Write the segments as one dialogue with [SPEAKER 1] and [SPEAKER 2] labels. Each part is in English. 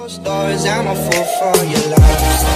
[SPEAKER 1] Stories, I'm a fool for your love.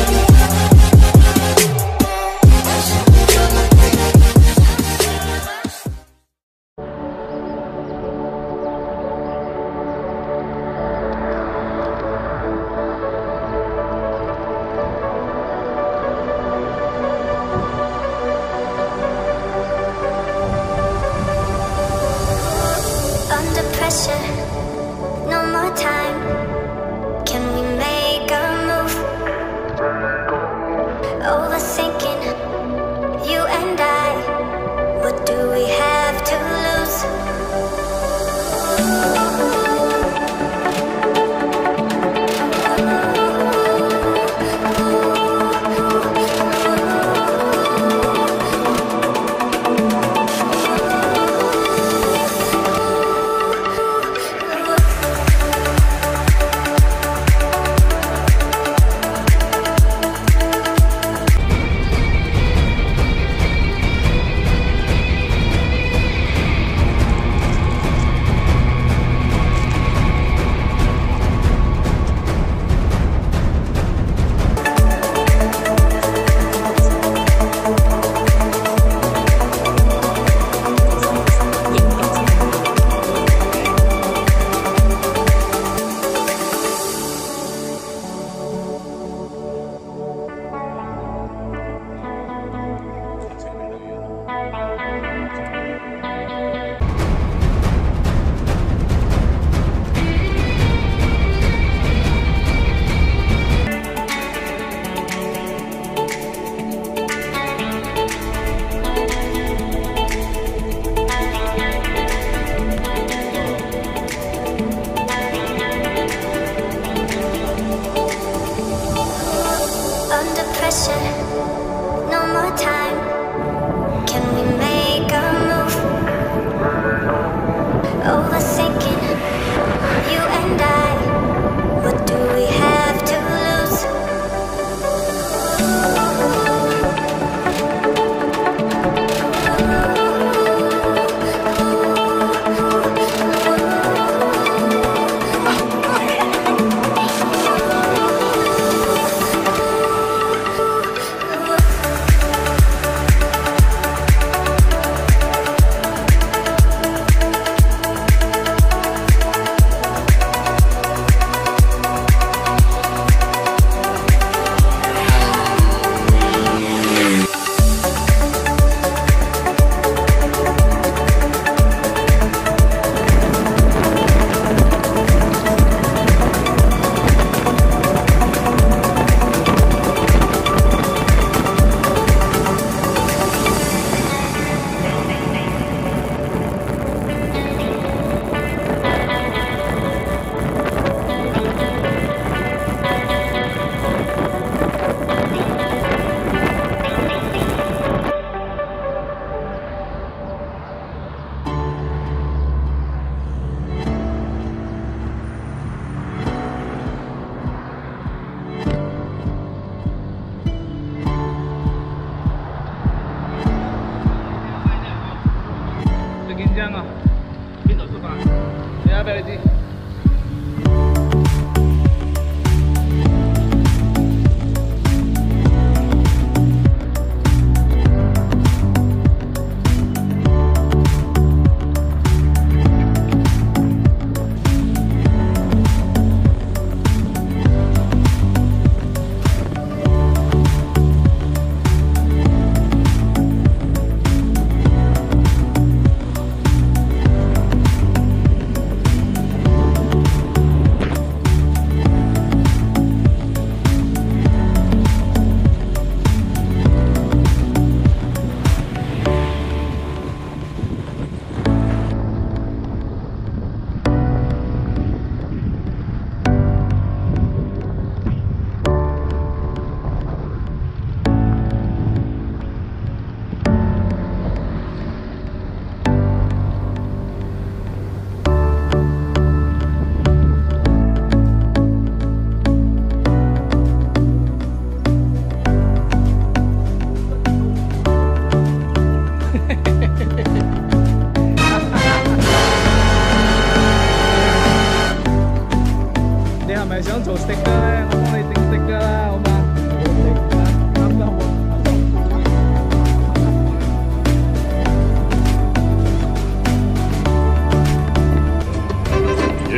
[SPEAKER 2] Under pressure, no more time. Can we make a move? Overthinking, you and I. What do we have to lose? No more time. Can we make a move? Overthinking, you and I. What do we have to lose?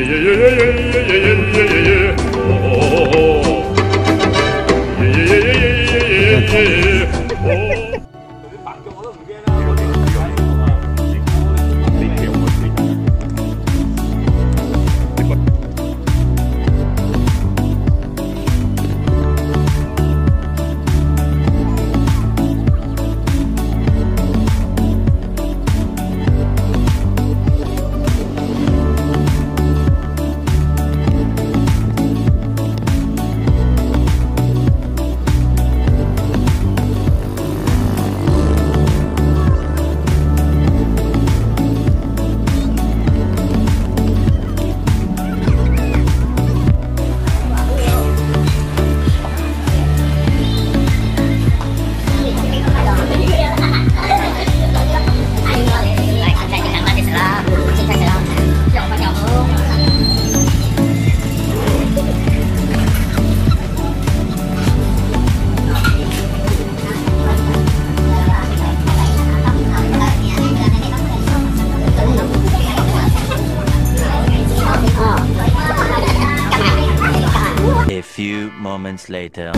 [SPEAKER 3] A few moments later.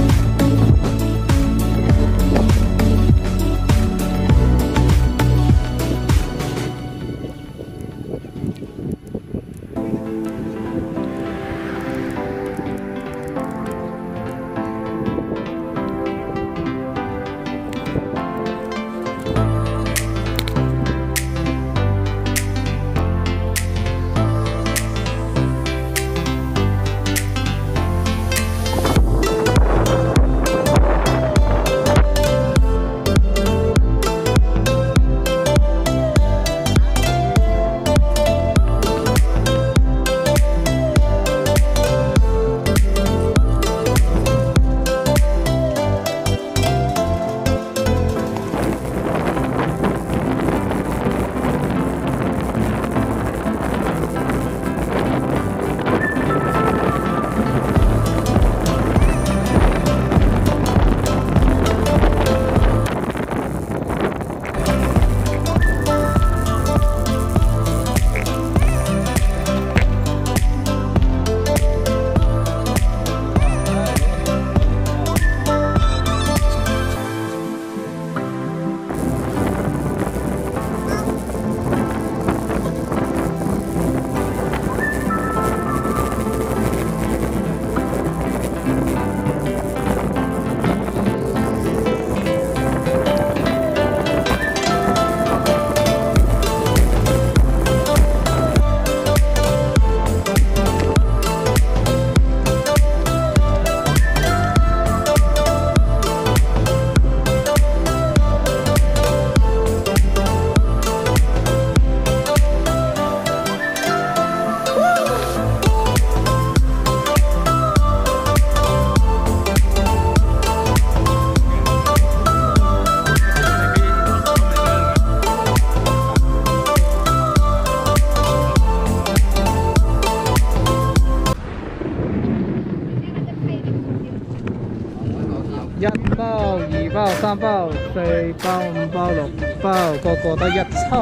[SPEAKER 4] 1包、2包、3包、4包、5包、6包，個個得一抽。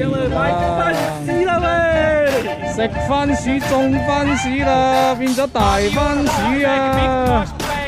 [SPEAKER 4] 食番薯種番薯啦，變咗大番薯啊！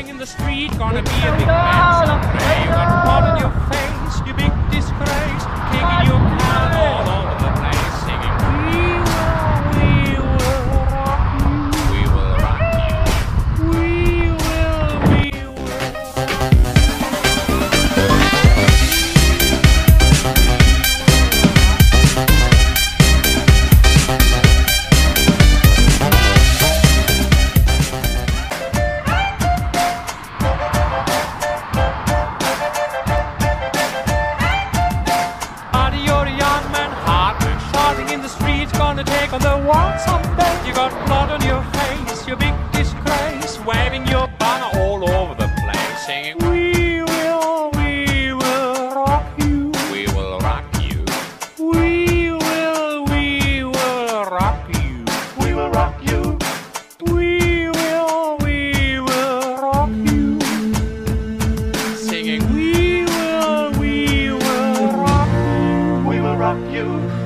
[SPEAKER 5] On the wall someday, you got blood on your face, your big disgrace, waving your banner all over the place, singing, we will rock you, we will rock you, we will rock you, we will rock you, we will rock you, singing, we will rock you, we will rock you.